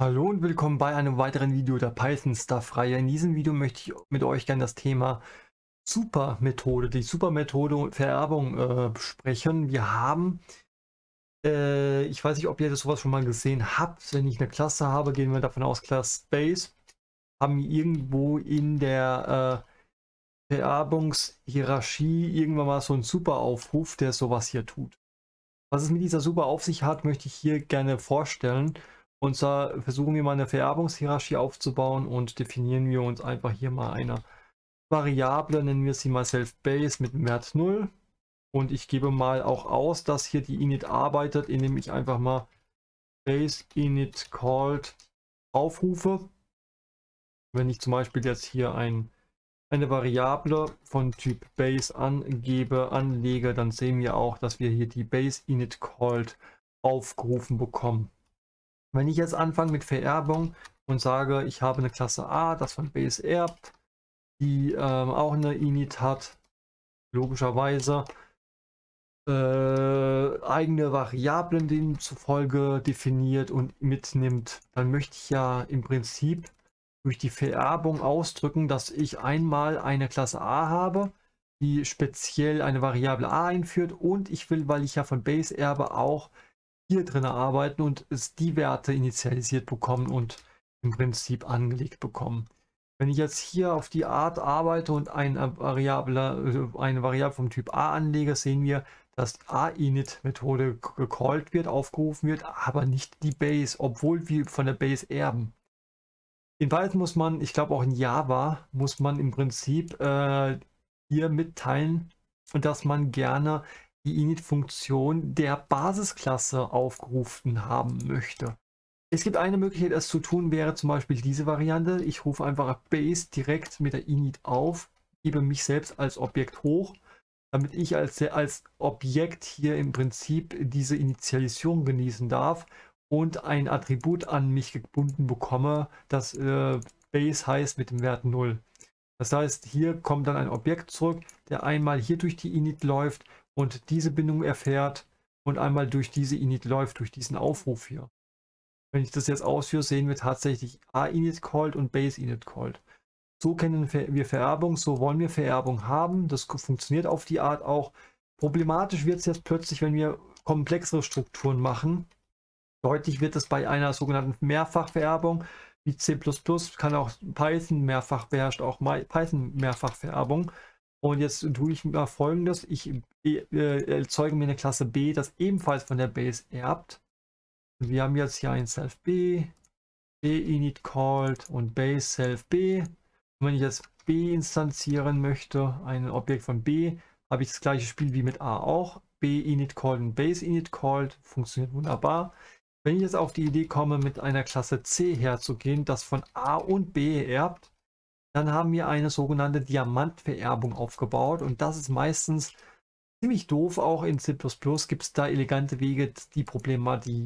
Hallo und willkommen bei einem weiteren Video der Python Stuff Reihe. In diesem Video möchte ich mit euch gerne das Thema Supermethode, die Supermethode und Vererbung besprechen. Wir haben, ich weiß nicht, ob ihr das sowas schon mal gesehen habt. Wenn ich eine Klasse habe, gehen wir davon aus, Class Base, haben wir irgendwo in der Vererbungshierarchie irgendwann mal so einen Superaufruf, der sowas hier tut. Was es mit dieser Super auf sich hat, möchte ich hier gerne vorstellen. Und zwar versuchen wir mal eine Vererbungshierarchie aufzubauen und definieren wir uns einfach hier mal eine Variable, nennen wir sie mal self-base mit dem Wert 0. Und ich gebe mal auch aus, dass hier die init arbeitet, indem ich einfach mal base init called aufrufe. Wenn ich zum Beispiel jetzt hier eine Variable von Typ base anlege, dann sehen wir auch, dass wir hier die base init called aufgerufen bekommen. Wenn ich jetzt anfange mit Vererbung und sage, ich habe eine Klasse A, das von base erbt, die auch eine init hat, logischerweise eigene Variablen demzufolge definiert und mitnimmt, dann möchte ich ja im Prinzip durch die Vererbung ausdrücken, dass ich einmal eine Klasse A habe, die speziell eine Variable A einführt, und ich will, weil ich ja von base erbe, auch hier drin arbeiten und es die Werte initialisiert bekommen und im Prinzip angelegt bekommen. Wenn ich jetzt hier auf die Art arbeite und eine Variable vom Typ A anlege, sehen wir, dass die A-init-Methode gecallt wird, aufgerufen wird, aber nicht die Base, obwohl wir von der Base erben. In Python muss man, ich glaube auch in Java, muss man im Prinzip hier mitteilen, dass man gerne die init-Funktion der Basisklasse aufgerufen haben möchte. Es gibt eine Möglichkeit, es zu tun, wäre zum Beispiel diese Variante. Ich rufe einfach Base direkt mit der init auf, gebe mich selbst als Objekt hoch, damit ich als Objekt hier im Prinzip diese Initialisierung genießen darf und ein Attribut an mich gebunden bekomme, das Base heißt mit dem Wert 0. Das heißt, hier kommt dann ein Objekt zurück, der einmal hier durch die init läuft und diese Bindung erfährt und einmal durch diese init läuft, durch diesen Aufruf hier. Wenn ich das jetzt ausführe, sehen wir tatsächlich A-init called und Base-init called. So kennen wir Vererbung, so wollen wir Vererbung haben. Das funktioniert auf die Art auch. Problematisch wird es jetzt plötzlich, wenn wir komplexere Strukturen machen. Deutlich wird es bei einer sogenannten Mehrfachvererbung, wie C++, kann auch Python mehrfach, beherrscht auch Python Mehrfachvererbung. Und jetzt tue ich mal Folgendes: Ich erzeuge mir eine Klasse B, das ebenfalls von der Base erbt. Und wir haben jetzt hier ein self B, B-init called und Base self B. Und wenn ich jetzt B instanzieren möchte, ein Objekt von B, habe ich das gleiche Spiel wie mit A auch. B-init called und Base-init called, funktioniert wunderbar. Wenn ich jetzt auf die Idee komme, mit einer Klasse C herzugehen, das von A und B erbt, dann haben wir eine sogenannte Diamantvererbung aufgebaut, und das ist meistens ziemlich doof. Auch in C++ gibt es da elegante Wege, die Probleme, die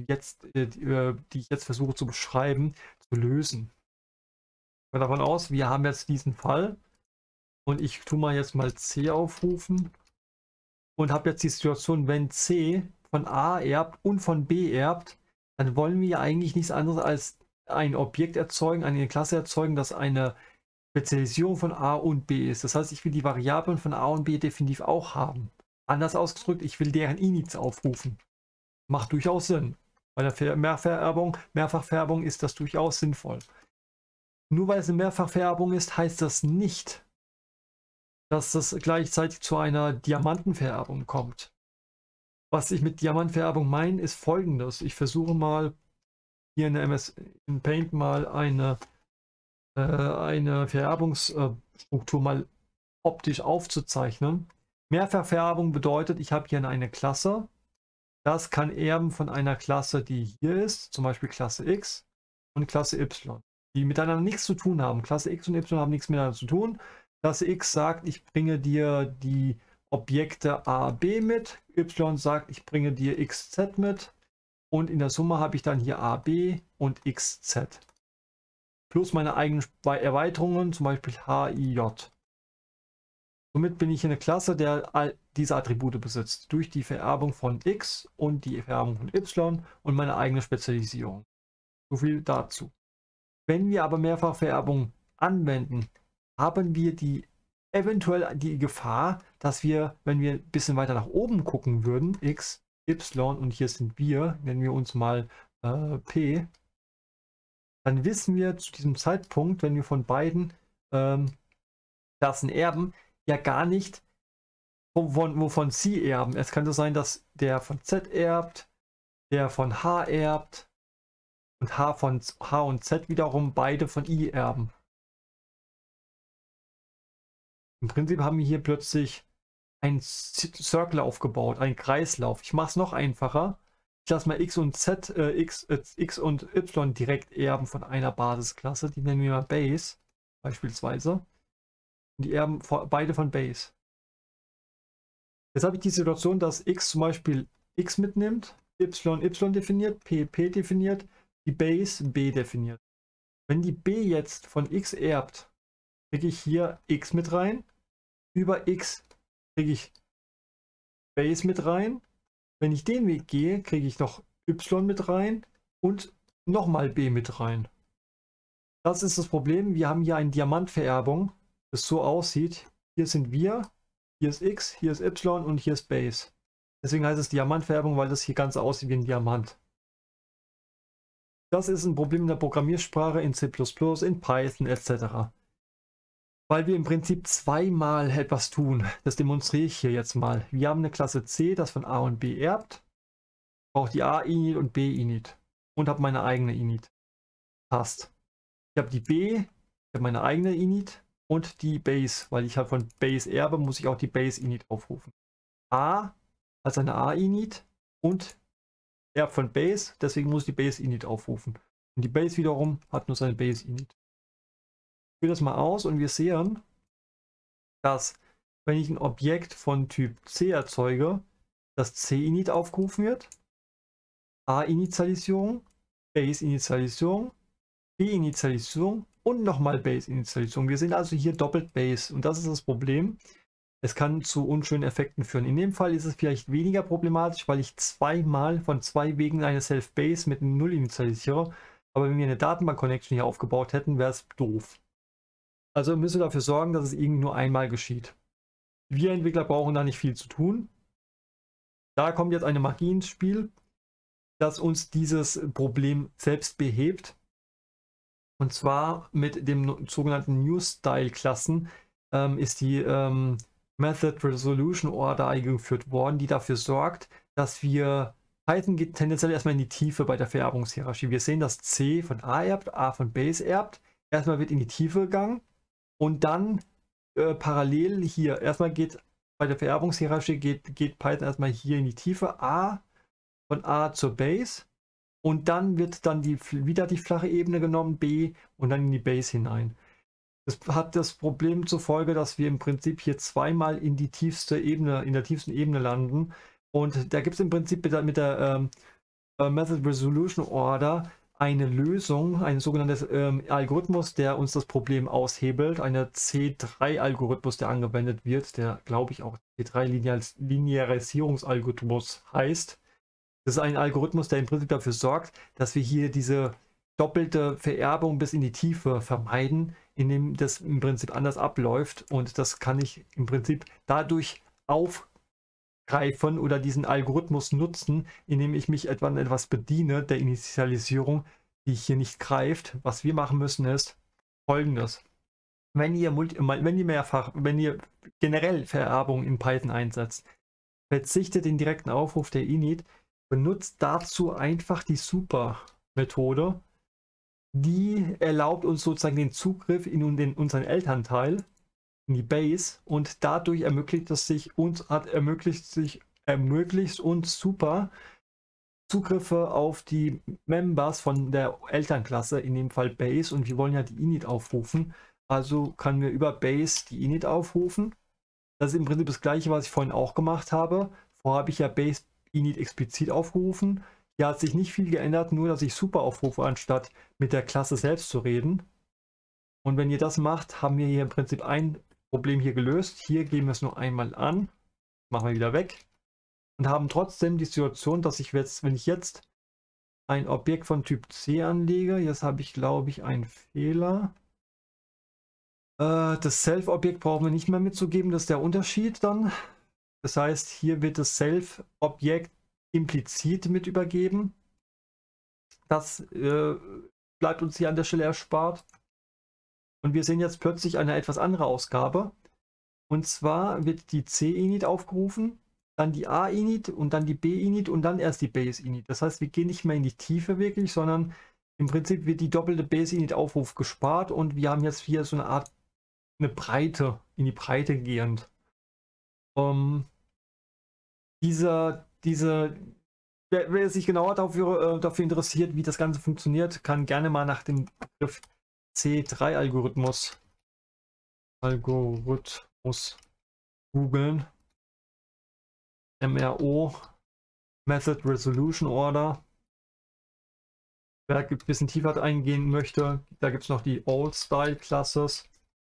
ich jetzt versuche zu beschreiben, zu lösen. Ich gehe davon aus, wir haben jetzt diesen Fall und ich tue mal jetzt mal C aufrufen und habe jetzt die Situation, wenn C von A erbt und von B erbt, dann wollen wir ja eigentlich nichts anderes als ein Objekt erzeugen, eine Klasse erzeugen, das eine Spezialisierung von A und B ist. Das heißt, ich will die Variablen von A und B definitiv auch haben. Anders ausgedrückt, ich will deren Inits aufrufen. Macht durchaus Sinn. Bei der Mehrfachvererbung ist das durchaus sinnvoll. Nur weil es eine Mehrfachvererbung ist, heißt das nicht, dass das gleichzeitig zu einer Diamantenvererbung kommt. Was ich mit Diamantvererbung meine, ist folgendes. Ich versuche mal hier in Paint mal eine Vererbungsstruktur mal optisch aufzuzeichnen. Mehrfachvererbung bedeutet, ich habe hier eine Klasse. Das kann erben von einer Klasse, die hier ist, zum Beispiel Klasse X und Klasse Y, die miteinander nichts zu tun haben. Klasse X und Y haben nichts miteinander zu tun. Klasse X sagt, ich bringe dir die Objekte A, B mit. Y sagt, ich bringe dir XZ mit. Und in der Summe habe ich dann hier A, B und XZ. Plus meine eigenen Erweiterungen, zum Beispiel H, I, J. Somit bin ich eine Klasse, der all diese Attribute besitzt, durch die Vererbung von X und die Vererbung von Y und meine eigene Spezialisierung. So viel dazu. Wenn wir aber Mehrfachvererbung anwenden, haben wir eventuell die Gefahr, dass wir, wenn wir ein bisschen weiter nach oben gucken würden, x, y und hier sind wir, nennen wir uns mal p, dann wissen wir zu diesem Zeitpunkt, wenn wir von beiden Klassen erben, ja gar nicht, wovon sie erben. Es könnte sein, dass der von z erbt, der von h erbt und h und z wiederum beide von i erben. Im Prinzip haben wir hier plötzlich einen Circle aufgebaut, einen Kreislauf. Ich mache es noch einfacher. Ich lasse mal x und z, x und y direkt erben von einer Basisklasse. Die nennen wir mal Base, beispielsweise. Und die erben beide von Base. Jetzt habe ich die Situation, dass x zum Beispiel x mitnimmt, y definiert, p definiert, die Base b definiert. Wenn die b jetzt von x erbt, kriege ich hier x mit rein. Über x kriege ich Base mit rein. Wenn ich den Weg gehe, kriege ich noch y mit rein und nochmal b mit rein. Das ist das Problem. Wir haben hier eine Diamantvererbung, das so aussieht. Hier sind wir, hier ist x, hier ist y und hier ist Base. Deswegen heißt es Diamantvererbung, weil das hier ganz aussieht wie ein Diamant. Das ist ein Problem in der Programmiersprache, in C++, in Python etc. Weil wir im Prinzip zweimal etwas tun. Das demonstriere ich hier jetzt mal. Wir haben eine Klasse C, das von A und B erbt. Brauche die A-Init und B-Init. Und habe meine eigene Init. Passt. Ich habe die B, ich habe meine eigene Init und die Base. Weil ich halt von Base erbe, muss ich auch die Base-Init aufrufen. A als eine A-Init und erbt von Base, deswegen muss ich die Base-Init aufrufen. Und die Base wiederum hat nur seine Base-Init. Ich führe das mal aus und wir sehen, dass wenn ich ein Objekt von Typ C erzeuge, das C-Init aufgerufen wird, A-Initialisierung, Base-Initialisierung, B-Initialisierung und nochmal Base-Initialisierung. Wir sehen also hier doppelt Base und das ist das Problem. Es kann zu unschönen Effekten führen. In dem Fall ist es vielleicht weniger problematisch, weil ich zweimal von zwei Wegen eine Self-Base mit einem Null initialisiere. Aber wenn wir eine Datenbank-Connection hier aufgebaut hätten, wäre es doof. Also müssen wir dafür sorgen, dass es irgendwie nur einmal geschieht. Wir Entwickler brauchen da nicht viel zu tun. Da kommt jetzt eine Magie ins Spiel, dass uns dieses Problem selbst behebt. Und zwar mit dem sogenannten New-Style-Klassen ist die Method Resolution Order eingeführt worden, die dafür sorgt, dass wir Python geht tendenziell erstmal in die Tiefe bei der Vererbungshierarchie. Wir sehen, dass C von A erbt, A von Base erbt. Erstmal wird in die Tiefe gegangen. Und dann parallel hier, erstmal geht bei der Vererbungshierarchie geht Python erstmal hier in die Tiefe, A von A zur Base und dann wird dann wieder die flache Ebene genommen, B und dann in die Base hinein. Das hat das Problem zur Folge, dass wir im Prinzip hier zweimal in die tiefste Ebene, in der tiefsten Ebene landen und da gibt es im Prinzip mit der Method Resolution Order eine Lösung, ein sogenanntes Algorithmus, der uns das Problem aushebelt. Eine C3-Algorithmus, der angewendet wird, der glaube ich auch C3-Linearisierungsalgorithmus heißt. Das ist ein Algorithmus, der im Prinzip dafür sorgt, dass wir hier diese doppelte Vererbung bis in die Tiefe vermeiden, indem das im Prinzip anders abläuft. Und das kann ich im Prinzip dadurch aufgreifen oder diesen Algorithmus nutzen, indem ich mich etwas bediene der Initialisierung, die hier nicht greift. Was wir machen müssen ist Folgendes. Wenn ihr generell Vererbung in Python einsetzt, verzichtet den direkten Aufruf der Init, benutzt dazu einfach die Super-Methode. Die erlaubt uns sozusagen den Zugriff in unseren Elternteil, in die Base, und dadurch ermöglicht uns super Zugriffe auf die Members von der Elternklasse, in dem Fall Base, und wir wollen ja die Init aufrufen. Also können wir über Base die Init aufrufen. Das ist im Prinzip das gleiche, was ich vorhin auch gemacht habe. Vorher habe ich ja Base Init explizit aufgerufen. Hier hat sich nicht viel geändert, nur dass ich super aufrufe, anstatt mit der Klasse selbst zu reden. Und wenn ihr das macht, haben wir hier im Prinzip ein Problem hier gelöst. Hier geben wir es nur einmal an, machen wir wieder weg und haben trotzdem die Situation, dass ich jetzt, wenn ich jetzt ein Objekt von Typ C anlege, jetzt habe ich, glaube ich, einen Fehler. Das Self-Objekt brauchen wir nicht mehr mitzugeben, das ist der Unterschied dann. Das heißt, hier wird das Self-Objekt implizit mit übergeben. Das bleibt uns hier an der Stelle erspart. Und wir sehen jetzt plötzlich eine etwas andere Ausgabe. Und zwar wird die C-Init aufgerufen, dann die A-Init und dann die B-Init und dann erst die Base-Init. Das heißt, wir gehen nicht mehr in die Tiefe wirklich, sondern im Prinzip wird die doppelte Base-Init-Aufruf gespart und wir haben jetzt hier so eine Art, eine Breite, in die Breite gehend. Wer sich genauer dafür interessiert, wie das Ganze funktioniert, kann gerne mal nach dem Begriff C3-Algorithmus googeln. MRO, Method Resolution Order. Wer ein bisschen tiefer eingehen möchte, da gibt es noch die Old Style Classes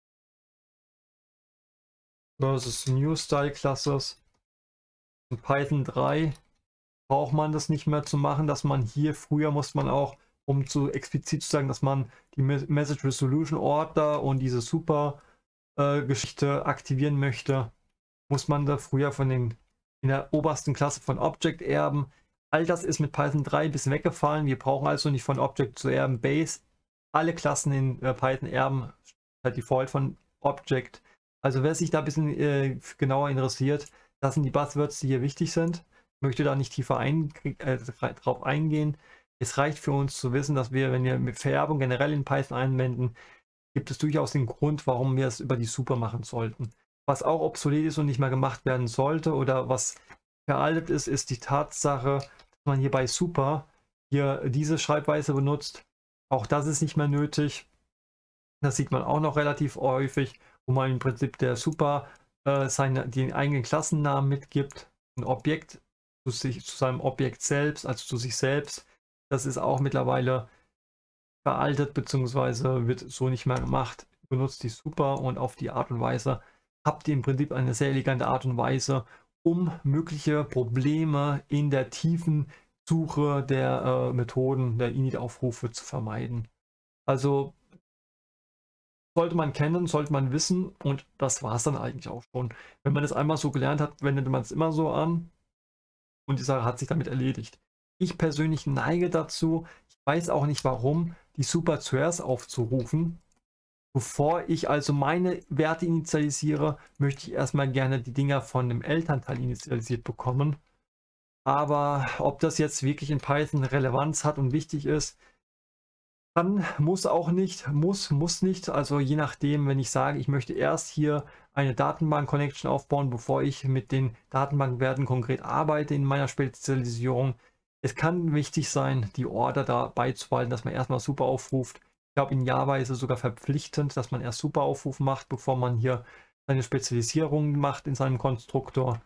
versus New Style Classes. In Python 3 braucht man das nicht mehr zu machen, dass man hier, früher musste man auch, um zu explizit zu sagen, dass man die Message Resolution Order und diese super Geschichte aktivieren möchte, muss man da früher in der obersten Klasse von Object erben. All das ist mit Python 3 ein bisschen weggefallen. Wir brauchen also nicht von Object zu erben Base. Alle Klassen in Python erben halt Default von Object. Also wer sich da ein bisschen genauer interessiert, das sind die Buzzwords, die hier wichtig sind. Ich möchte da nicht tiefer drauf eingehen. Es reicht für uns zu wissen, dass wir, wenn wir mit Vererbung generell in Python anwenden, gibt es durchaus den Grund, warum wir es über die Super machen sollten. Was auch obsolet ist und nicht mehr gemacht werden sollte oder was veraltet ist, ist die Tatsache, dass man hier bei Super hier diese Schreibweise benutzt. Auch das ist nicht mehr nötig. Das sieht man auch noch relativ häufig, wo man im Prinzip der Super den eigenen Klassennamen mitgibt, ein Objekt zu seinem Objekt selbst, also zu sich selbst. Das ist auch mittlerweile veraltet, beziehungsweise wird so nicht mehr gemacht. Benutzt die Super und auf die Art und Weise habt ihr im Prinzip eine sehr elegante Art und Weise, um mögliche Probleme in der tiefen Suche der Methoden, der Init-Aufrufe zu vermeiden. Also sollte man kennen, sollte man wissen und das war es dann eigentlich auch schon. Wenn man das einmal so gelernt hat, wendet man es immer so an und die Sache hat sich damit erledigt. Ich persönlich neige dazu, ich weiß auch nicht warum, die Super zuerst aufzurufen. Bevor ich also meine Werte initialisiere, möchte ich erstmal gerne die Dinger von dem Elternteil initialisiert bekommen. Aber ob das jetzt wirklich in Python Relevanz hat und wichtig ist, dann muss auch nicht, muss nicht. Also je nachdem, wenn ich sage, ich möchte erst hier eine Datenbank-Connection aufbauen, bevor ich mit den Datenbankwerten konkret arbeite in meiner Spezialisierung. Es kann wichtig sein, die Order da beizubehalten, dass man erstmal Super aufruft. Ich glaube, in Java ist es sogar verpflichtend, dass man erst Super Aufruf macht, bevor man hier seine Spezialisierung macht in seinem Konstruktor.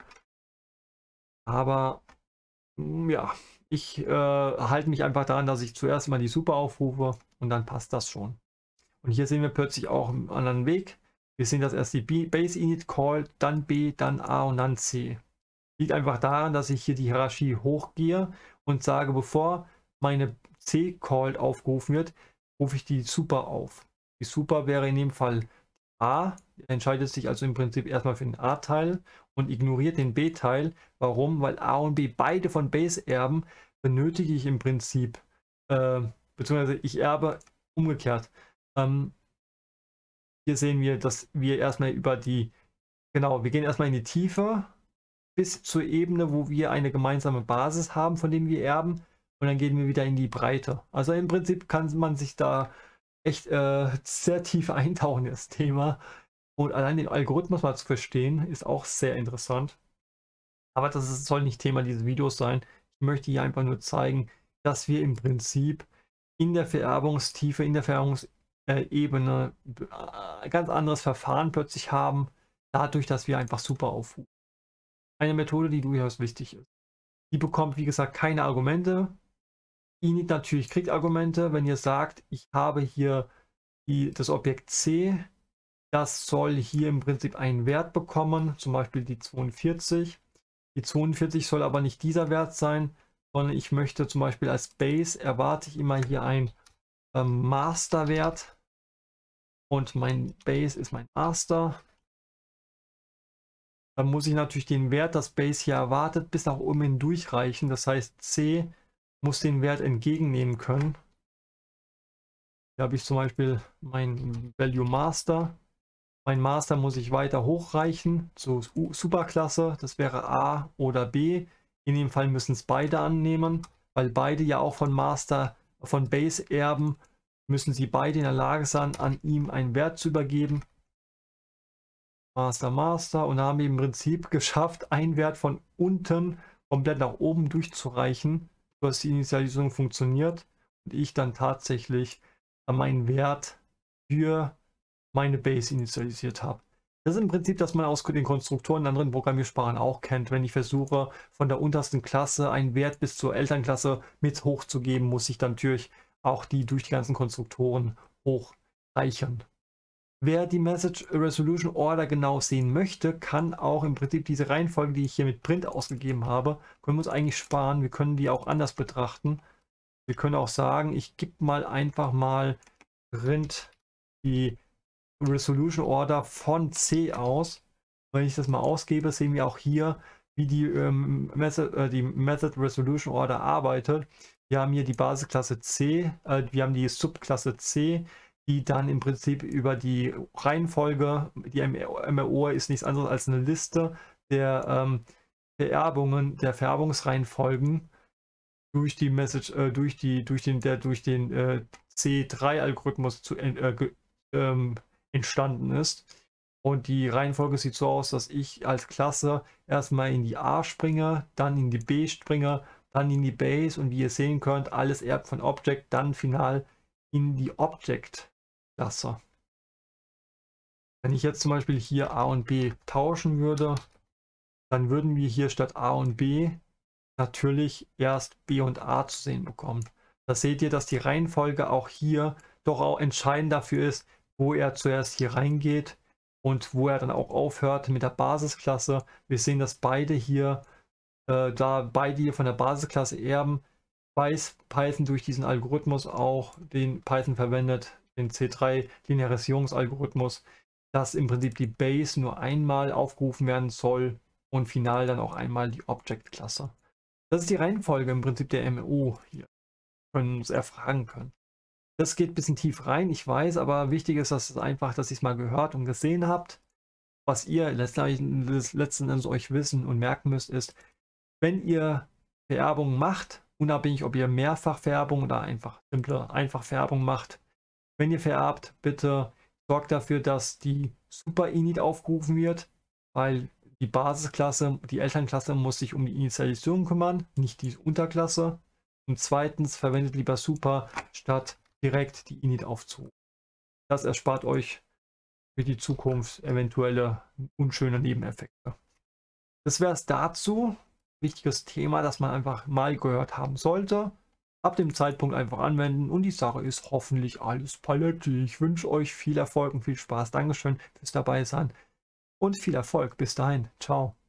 Aber ja, ich halte mich einfach daran, dass ich zuerst mal die Super aufrufe und dann passt das schon. Und hier sehen wir plötzlich auch einen anderen Weg. Wir sehen, dass erst die Base Init called, dann B, dann A und dann C. Liegt einfach daran, dass ich hier die Hierarchie hochgehe und sage, bevor meine C-Call aufgerufen wird, rufe ich die Super auf. Die Super wäre in dem Fall A, entscheidet sich also im Prinzip erstmal für den A-Teil und ignoriert den B-Teil. Warum? Weil A und B beide von Base erben, benötige ich im Prinzip, beziehungsweise ich erbe umgekehrt. Hier sehen wir, dass wir erstmal über die, genau, wir gehen erstmal in die Tiefe bis zur Ebene, wo wir eine gemeinsame Basis haben, von dem wir erben. Und dann gehen wir wieder in die Breite. Also im Prinzip kann man sich da echt sehr tief eintauchen in das Thema. Und allein den Algorithmus mal zu verstehen, ist auch sehr interessant. Aber soll nicht Thema dieses Videos sein. Ich möchte hier einfach nur zeigen, dass wir im Prinzip in der Vererbungstiefe, in der Vererbungsebene ganz anderes Verfahren plötzlich haben, dadurch, dass wir einfach Super aufrufen. Eine Methode, die durchaus wichtig ist. Die bekommt, wie gesagt, keine Argumente. Init natürlich kriegt Argumente, wenn ihr sagt, ich habe hier das Objekt C, das soll hier im Prinzip einen Wert bekommen, zum Beispiel die 42. Die 42 soll aber nicht dieser Wert sein, sondern ich möchte zum Beispiel als Base erwarte ich immer hier ein Master-Wert und mein Base ist mein Master. Dann muss ich natürlich den Wert, das Base hier erwartet, bis nach oben hin durchreichen. Das heißt, C muss den Wert entgegennehmen können. Hier habe ich zum Beispiel mein Value Master. Mein Master muss ich weiter hochreichen zur Superklasse. Das wäre A oder B. In dem Fall müssen es beide annehmen, weil beide ja auch von Base erben, müssen sie beide in der Lage sein, an ihm einen Wert zu übergeben. Master und haben im Prinzip geschafft, einen Wert von unten komplett nach oben durchzureichen, sodass die Initialisierung funktioniert und ich dann tatsächlich meinen Wert für meine Base initialisiert habe. Das ist im Prinzip, dass man aus den Konstruktoren in anderen Programmiersprachen auch kennt. Wenn ich versuche, von der untersten Klasse einen Wert bis zur Elternklasse mit hochzugeben, muss ich dann natürlich auch die durch die ganzen Konstruktoren hochreichen. Wer die Message Resolution Order genau sehen möchte, kann auch im Prinzip diese Reihenfolge, die ich hier mit Print ausgegeben habe, können wir uns eigentlich sparen. Wir können die auch anders betrachten. Wir können auch sagen, ich gebe mal einfach mal Print die Resolution Order von C aus. Wenn ich das mal ausgebe, sehen wir auch hier, wie die Method Resolution Order arbeitet. Wir haben hier die Basisklasse C, wir haben die Subklasse C, die dann im Prinzip über die Reihenfolge, die MRO ist nichts anderes als eine Liste der Vererbungen, der Vererbungsreihenfolgen durch die Message, durch den C3-Algorithmus entstanden ist. Und die Reihenfolge sieht so aus, dass ich als Klasse erstmal in die A springe, dann in die B springe, dann in die Base und wie ihr sehen könnt, alles erbt von Object, dann final in die Object-Klasse. Wenn ich jetzt zum Beispiel hier A und B tauschen würde, dann würden wir hier statt A und B natürlich erst B und A zu sehen bekommen. Da seht ihr, dass die Reihenfolge auch hier doch auch entscheidend dafür ist, wo er zuerst hier reingeht und wo er dann auch aufhört mit der Basisklasse. Wir sehen, dass beide hier, da beide hier von der Basisklasse erben, weiß Python durch diesen Algorithmus auch, den Python verwendet, den C3-Linearisierungsalgorithmus, dass im Prinzip die Base nur einmal aufgerufen werden soll und final dann auch einmal die Object-Klasse. Das ist die Reihenfolge im Prinzip der MO hier. Wir können uns erfragen können. Das geht ein bisschen tief rein, ich weiß, aber wichtig ist, dass es einfach, dass ihr es mal gehört und gesehen habt. Was ihr letzten Endes euch wissen und merken müsst, ist, wenn ihr Vererbung macht, unabhängig ob ihr Mehrfachvererbung oder einfach simple Einfachvererbung macht, wenn ihr vererbt, bitte sorgt dafür, dass die Super-Init aufgerufen wird, weil die Basisklasse, die Elternklasse muss sich um die Initialisierung kümmern, nicht die Unterklasse. Und zweitens, verwendet lieber Super, statt direkt die Init aufzurufen. Das erspart euch für die Zukunft eventuelle unschöne Nebeneffekte. Das wäre es dazu. Wichtiges Thema, das man einfach mal gehört haben sollte. Ab dem Zeitpunkt einfach anwenden und die Sache ist hoffentlich alles paletti. Ich wünsche euch viel Erfolg und viel Spaß. Dankeschön fürs dabei sein und viel Erfolg. Bis dahin. Ciao.